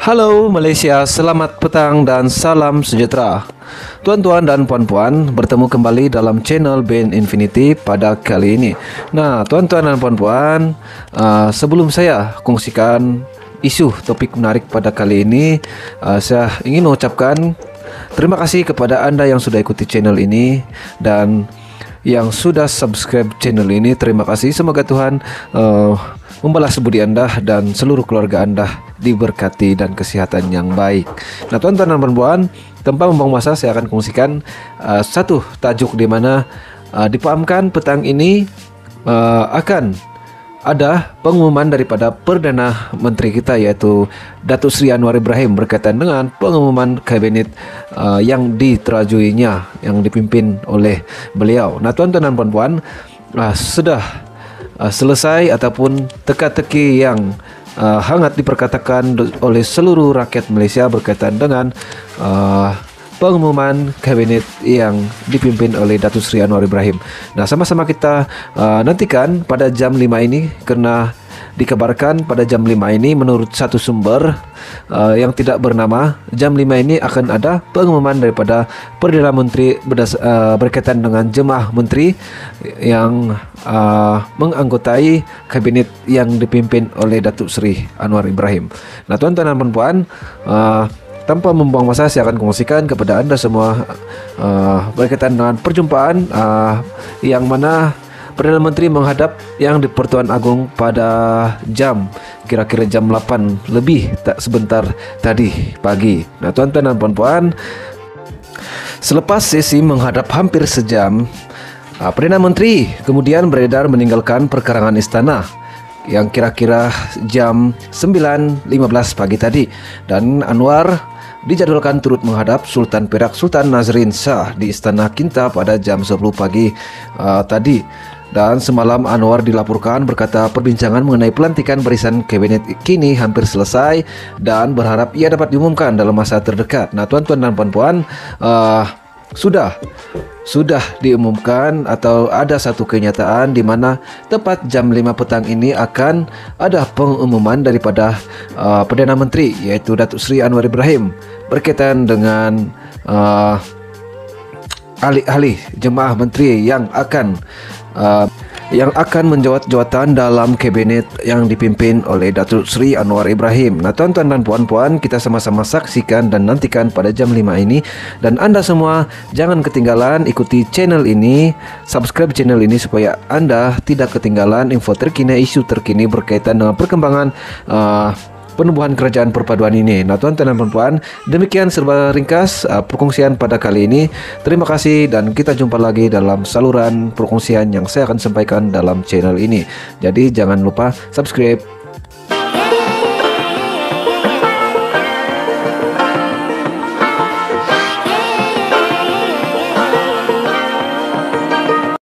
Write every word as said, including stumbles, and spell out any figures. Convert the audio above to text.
Halo Malaysia, selamat petang dan salam sejahtera. Tuan-tuan dan puan-puan, bertemu kembali dalam channel Ben Infinity pada kali ini. Nah, tuan-tuan dan puan-puan, uh, sebelum saya kongsikan isu topik menarik pada kali ini, uh, saya ingin mengucapkan terima kasih kepada anda yang sudah ikuti channel ini dan yang sudah subscribe channel ini. Terima kasih. Semoga Tuhan uh, membalas budi anda dan seluruh keluarga anda diberkati dan kesehatan yang baik. Nah, tuan-tuan dan puan-puan, tanpa membuang masa, saya akan kongsikan uh, satu tajuk di mana uh, dipahamkan petang ini uh, akan ada pengumuman daripada Perdana Menteri kita, yaitu Datuk Seri Anwar Ibrahim, berkaitan dengan pengumuman kabinet uh, yang diterajuinya, yang dipimpin oleh beliau. Nah, tuan-tuan dan puan-puan, uh, sudah uh, selesai ataupun teka-teki yang uh, hangat diperkatakan oleh seluruh rakyat Malaysia berkaitan dengan uh, pengumuman kabinet yang dipimpin oleh Datuk Seri Anwar Ibrahim. Nah, sama-sama kita uh, nantikan pada jam lima ini, kerana dikabarkan pada jam lima ini menurut satu sumber uh, yang tidak bernama, jam lima ini akan ada pengumuman daripada Perdana Menteri berdas- uh, berkaitan dengan jemaah menteri yang uh, menganggotai kabinet yang dipimpin oleh Datuk Seri Anwar Ibrahim. Nah, tuan-tuan dan puan-puan, uh, tanpa membuang masa, saya akan kongsikan kepada anda semua uh, berkaitan dengan perjumpaan uh, yang mana Perdana Menteri menghadap yang di Pertuan Agong pada jam kira-kira jam lapan lebih tak sebentar tadi pagi. Nah, tuan-tuan dan puan-puan, selepas sesi menghadap hampir sejam, uh, Perdana Menteri kemudian beredar meninggalkan perkarangan istana yang kira-kira jam sembilan lima belas pagi tadi, dan Anwar dijadwalkan turut menghadap Sultan Perak Sultan Nazrin Shah di Istana Kinta pada jam sepuluh pagi uh, tadi. Dan semalam Anwar dilaporkan berkata perbincangan mengenai pelantikan barisan kabinet kini hampir selesai dan berharap ia dapat diumumkan dalam masa terdekat. Nah, tuan-tuan dan puan-puan, uh, sudah sudah diumumkan atau ada satu kenyataan di mana tepat jam lima petang ini akan ada pengumuman daripada uh, Perdana Menteri, yaitu Datuk Seri Anwar Ibrahim, berkaitan dengan uh, ahli-ahli jemaah menteri yang akan uh, yang akan menjawat jawatan dalam kabinet yang dipimpin oleh Datuk Seri Anwar Ibrahim. Nah, tuan-tuan dan puan-puan, kita sama-sama saksikan dan nantikan pada jam lima ini. Dan anda semua jangan ketinggalan ikuti channel ini, subscribe channel ini supaya anda tidak ketinggalan info terkini, isu terkini berkaitan dengan perkembangan uh, penubuhan kerajaan perpaduan ini. Nah, tuan-tuan dan puan-puan, demikian serba ringkas uh, perkongsian pada kali ini. Terima kasih dan kita jumpa lagi dalam saluran perkongsian yang saya akan sampaikan dalam channel ini. Jadi jangan lupa subscribe,